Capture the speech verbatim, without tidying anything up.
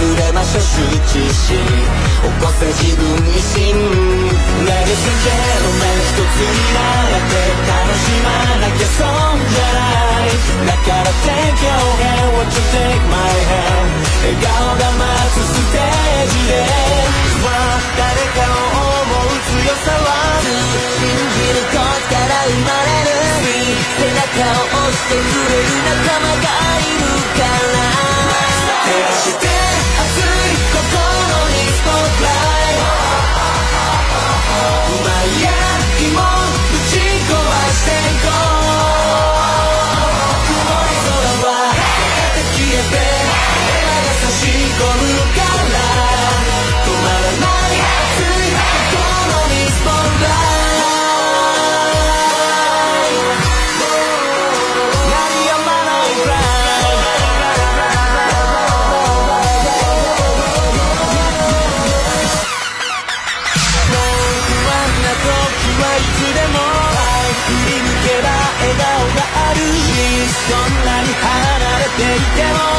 忘れましょう羞恥心起こせ自分自身 Let it sink in お前一つになって楽しまなきゃ損じゃないだから Take your hand Won't you take my hand 笑顔が待つステージで誰かを思う強さは信じることから生まれる背中を押してくれる仲間がいるから照らして熱い心にスポットライトうまいや気もぶち壊していこう曇り空はやがて消えて笑が差し込むから止まらない熱い心にスポットライト振り向けば笑顔があるしそんなに離れていても